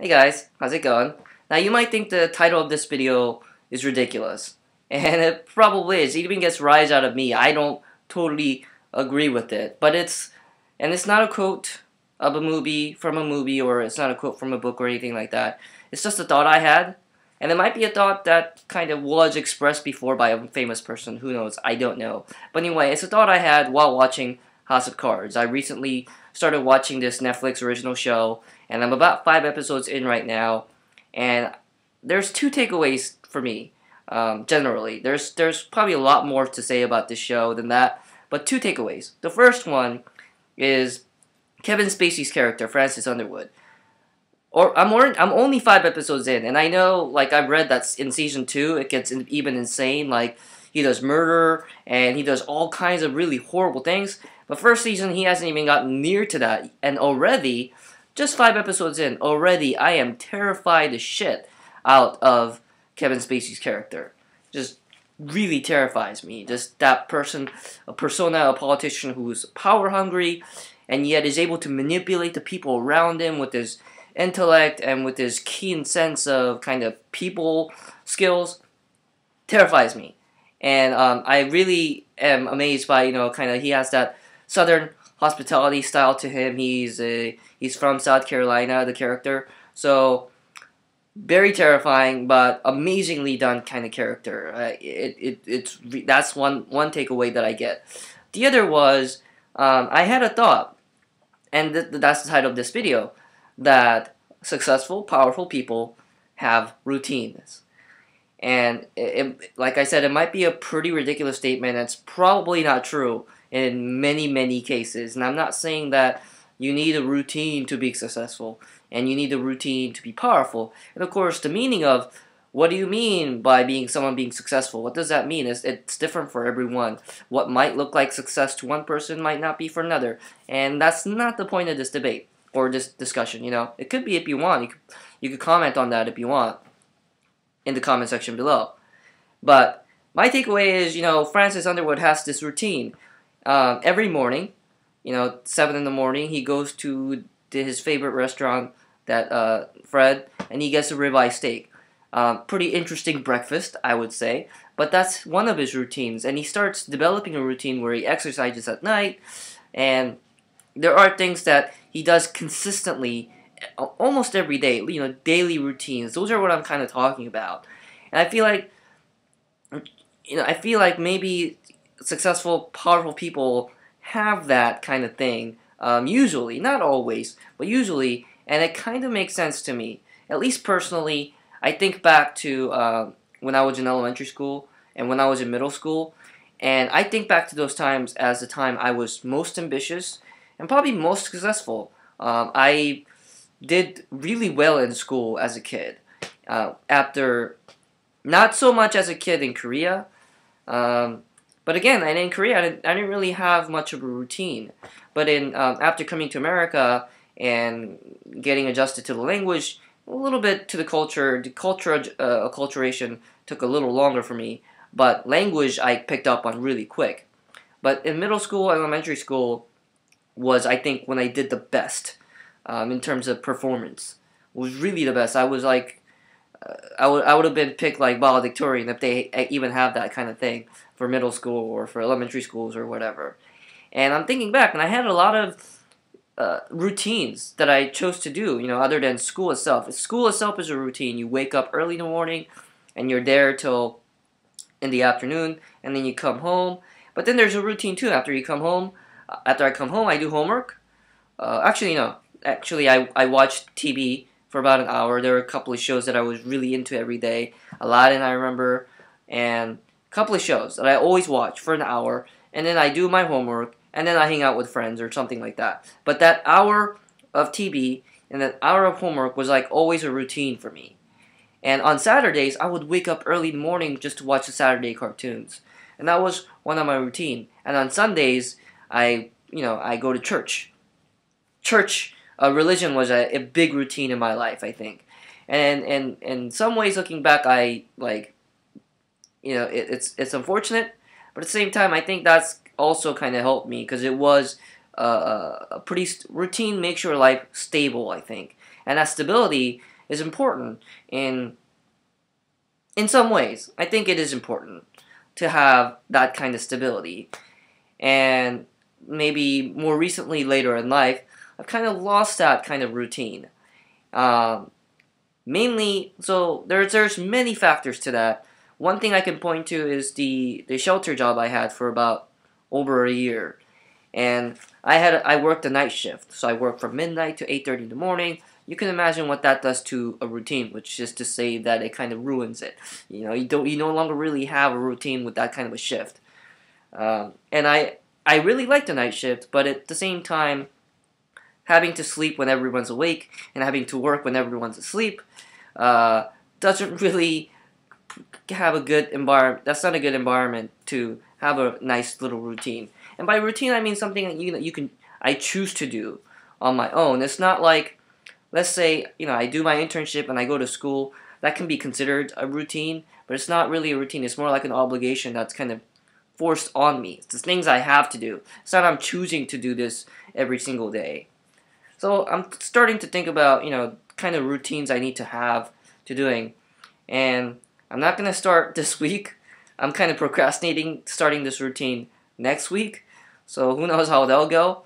Hey guys, how's it going? Now you might think the title of this video is ridiculous, and it probably is. It even gets rise out of me. I don't totally agree with it, but it's not a quote of a movie from a movie, or it's not a quote from a book or anything like that. It's just a thought I had, and it might be a thought that kind of was expressed before by a famous person. Who knows? I don't know. But anyway, it's a thought I had while watching House of Cards. I recently started watching this Netflix original show, and I'm about 5 episodes in right now, and there's two takeaways for me. Generally, there's probably a lot more to say about this show than that, but two takeaways. The first one is Kevin Spacey's character, Francis Underwood. I'm only 5 episodes in, and I know, like, I've read that in season 2 it gets even insane. Like, he does murder and he does all kinds of really horrible things. But first season he hasn't even gotten near to that, and already, just 5 episodes in, already I am terrified as shit out of Kevin Spacey's character. Just really terrifies me. Just that person, a persona, a politician who's power hungry, and yet is able to manipulate the people around him with his intellect and with his keen sense of kind of people skills. Terrifies me. And I really am amazed by, kind of, he has that southern hospitality style to him. He's from South Carolina, the character. So, very terrifying, but amazingly done kind of character. That's one takeaway that I get. The other was, I had a thought, and that's the title of this video, that successful, powerful people have routines. And like I said, it might be a pretty ridiculous statement. It's probably not true in many, many cases. And I'm not saying that you need a routine to be successful, and you need a routine to be powerful. And of course, the meaning of what do you mean by someone being successful? What does that mean? It's different for everyone. What might look like success to one person might not be for another. And that's not the point of this debate or this discussion. It could be if you want. You could comment on that if you want in the comment section below. But my takeaway is, Francis Underwood has this routine. Every morning, 7 in the morning, he goes to his favorite restaurant, that Fred, and he gets a ribeye steak. Pretty interesting breakfast, I would say. But that's one of his routines, and he starts developing a routine where he exercises at night, and there are things that he does consistently almost every day, daily routines. Those are what I'm kind of talking about. And I feel like maybe successful, powerful people have that kind of thing, usually, not always, but usually, and it kind of makes sense to me. At least personally, I think back to when I was in elementary school and when I was in middle school, and I think back to those times as the time I was most ambitious and probably most successful. I did really well in school as a kid. After, not so much as a kid in Korea, but again, and in Korea, I didn't really have much of a routine. But after coming to America and getting adjusted to the language, a little bit to the culture, acculturation took a little longer for me. But language I picked up on really quick. But in middle school, elementary school was, I think, when I did the best. In terms of performance, was really the best. I was like, I would have been picked like valedictorian if they even have that kind of thing for middle school or for elementary schools or whatever. And I'm thinking back, and I had a lot of routines that I chose to do, other than school itself. School itself is a routine. You wake up early in the morning, and you're there till in the afternoon, and then you come home. But then there's a routine too. After you come home, after I come home, I do homework. Actually, no. Actually, I watched TV for about an hour. There were a couple of shows that I was really into every day. Aladdin, I remember, and a couple of shows that I always watch for an hour. And then I do my homework, and then I hang out with friends or something like that. But that hour of TV and that hour of homework was like always a routine for me. And on Saturdays, I would wake up early in the morning just to watch the Saturday cartoons. And that was one of my routine. And on Sundays, I go to church. Religion was a big routine in my life, I think. And in some ways, looking back, it's unfortunate, but at the same time, I think that's also kind of helped me, because it was a pretty routine, makes your life stable, I think. And that stability is important in some ways. I think it is important to have that kind of stability. And maybe more recently, later in life, I've kind of lost that kind of routine. Um, Mainly, so there's many factors to that. One thing I can point to is the shelter job I had for about over a year, and I worked a night shift, so I worked from midnight to 8:30 in the morning. You can imagine what that does to a routine, which is to say that it kind of ruins it. You no longer really have a routine with that kind of a shift. And I really like the night shift, but at the same time, having to sleep when everyone's awake and having to work when everyone's asleep uh, doesn't really have a good environment. That's not a good environment to have a nice little routine. And by routine, I mean something that you can I choose to do on my own. It's not like, let's say, I do my internship and I go to school. That can be considered a routine, but it's not really a routine. It's more like an obligation that's kind of forced on me. It's the things I have to do. It's not I'm choosing to do this every single day. So I'm starting to think about, kind of routines I need to have to doing. And I'm not going to start this week. I'm kind of procrastinating starting this routine next week. So who knows how that'll go.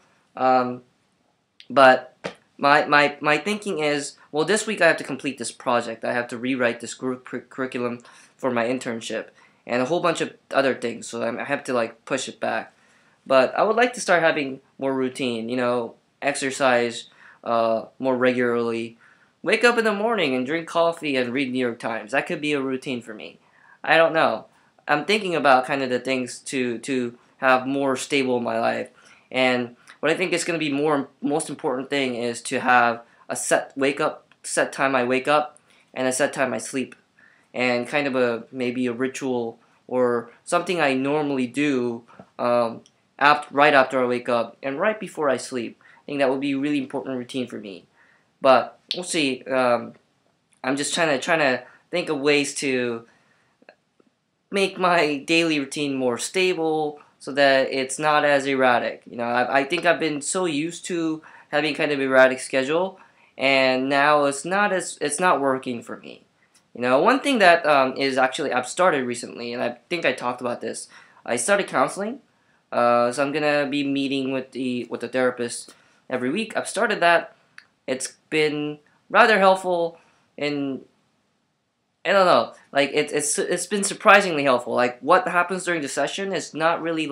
But my thinking is, well, this week I have to complete this project. I have to rewrite this curriculum for my internship and a whole bunch of other things. So I have to push it back. But I would like to start having more routine, exercise more regularly, wake up in the morning and drink coffee and read New York Times. That could be a routine for me. I don't know. I'm thinking about kind of the things to have more stable in my life. And what I think is going to be most important thing is to have a set time I wake up, and a set time I sleep, and kind of maybe a ritual or something I normally do right after I wake up and right before I sleep. I think that would be a really important routine for me. But we'll see. I'm just trying to think of ways to make my daily routine more stable so that it's not as erratic. I think I've been so used to having kind of erratic schedule, and now it's not working for me. One thing that is actually I've started recently, and I think I talked about this. I started counseling, so I'm gonna be meeting with the therapist every week. I've started that. It's been rather helpful, and I don't know, it's been surprisingly helpful. Like, what happens during the session is not really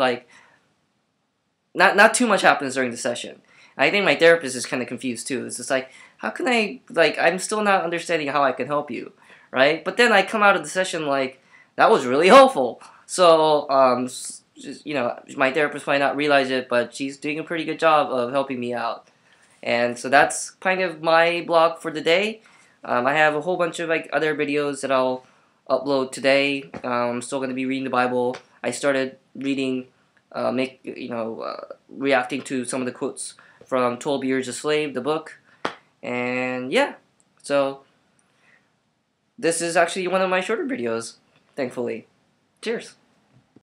not too much happens during the session. I think my therapist is kind of confused too. It's just how can I'm still not understanding how I can help you, right? But then I come out of the session that was really helpful. So my therapist might not realize it, but she's doing a pretty good job of helping me out. And so that's kind of my blog for the day. I have a whole bunch of other videos that I'll upload today. I'm still going to be reading the Bible. I started reading, reacting to some of the quotes from 12 Years a Slave, the book. And yeah, so this is actually one of my shorter videos, thankfully. Cheers.